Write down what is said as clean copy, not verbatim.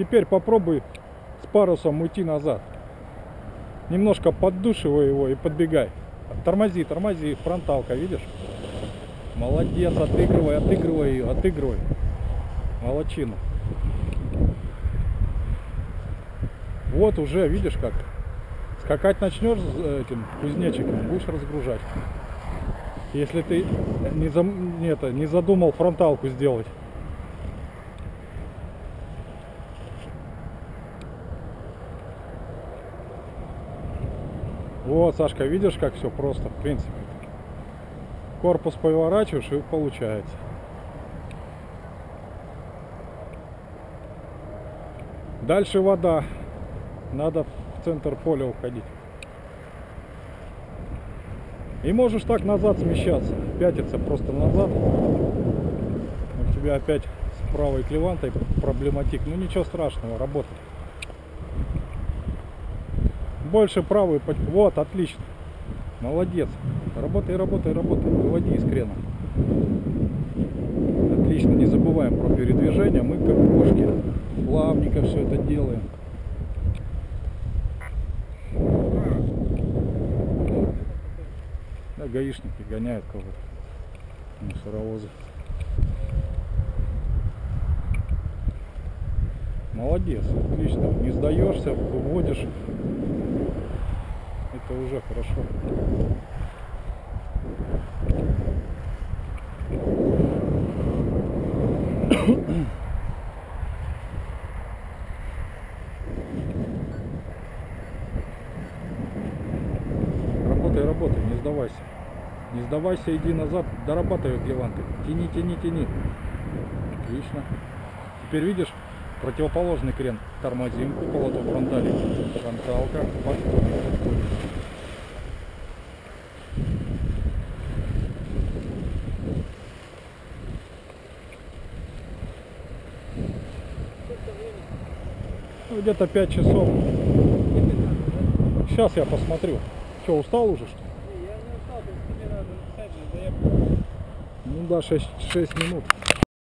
Теперь попробуй с парусом уйти назад. Немножко поддушивай его и подбегай. Тормози, тормози, фронталка, видишь? Молодец, отыгрывай, отыгрывай ее, отыгрывай. Молодчина. Вот уже, видишь как. Скакать начнешь этим кузнечиком, будешь разгружать. Если ты не задумал фронталку сделать. Вот, Сашка, видишь, как все просто, в принципе. Корпус поворачиваешь и получается. Дальше вода. Надо в центр поля уходить. И можешь так назад смещаться, пятиться просто назад. У тебя опять с правой клевантой проблематик. Ну ничего страшного, работает. Больше правую. Вот, отлично. Молодец. Работай, работай, работай. Выводи из крена. Отлично. Не забываем про передвижение. Мы как кошки. Плавненько все это делаем. Да, гаишники гоняют кого-то. Мусоровозы. Молодец. Отлично. Не сдаешься, выводишь. Это уже хорошо. Работай, работай, не сдавайся. Не сдавайся, иди назад, дорабатывай клеванты. Тяни, тяни, тяни. Отлично. Теперь видишь, противоположный крен. Тормозим, поворот фронтали. Фронталка, подходит. Ну, где-то 5 часов. Сейчас я посмотрю. Что, устал уже, что ли? Я не устал, тебе надо написать, да я... Ну да, 6 минут.